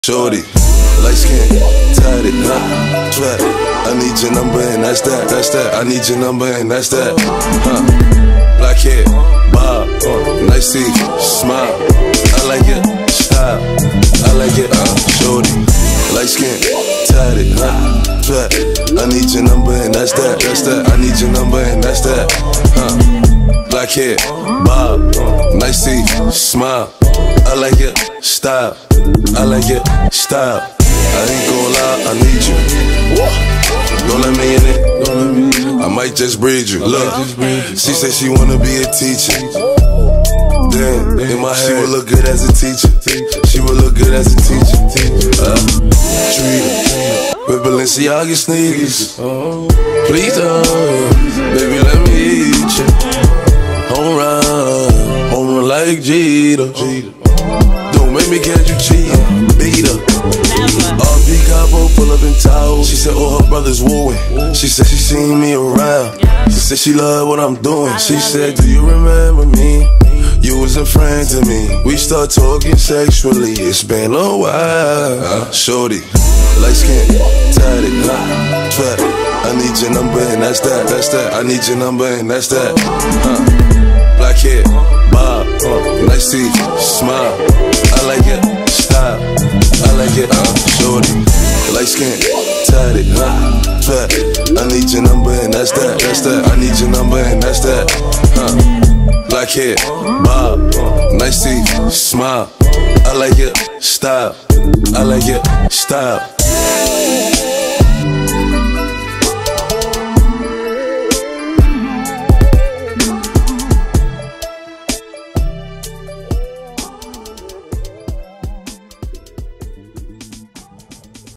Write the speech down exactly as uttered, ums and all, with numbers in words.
Shorty, light skin, tatted, huh, trap. I need your number and that's that, that's that. I need your number and that's that, huh. Black hair, bob, uh, nice teeth, smile. I like it, style. I like it, uh, shorty. Light skin, tatted, huh, trap. I need your number and that's that, that's that. I need your number and that's that, huh. Black hair, bob, uh, nice teeth, smile. I like it, style. I like it, style. I ain't gon' lie, I need you. Don't let me in it, don't let me in it. I might just breed you. Look, she said she wanna be a teacher. Damn, in my head, she would look good as a teacher. She would look good as a teacher. Uh, treat her with Balenciaga sneakers. Please, uh, baby, let me eat you. Home run, home run like Jeter. Don't make me catch you cheating, beat her. R P Cabo pull up in Tahoe. She said all her brothers wooing. She said she seen me around. She said she loved what I'm doing. She said, do you remember me? You was a friend to me. We start talking sexually. It's been a while. uh, Shorty, light skin, tatted, huh, trap. I need your number and that's that, that's that. I need your number and that's that, huh. Black hair, bob, uh, nice teeth, smile. I like it, style. I like it, uh, shorty. Light skin, tatted, huh, trap. I need your number and that's that, that's that. I need your number and that's that, huh. Black hair, bob, uh, nice teeth, smile. I like it, style. I like it, style.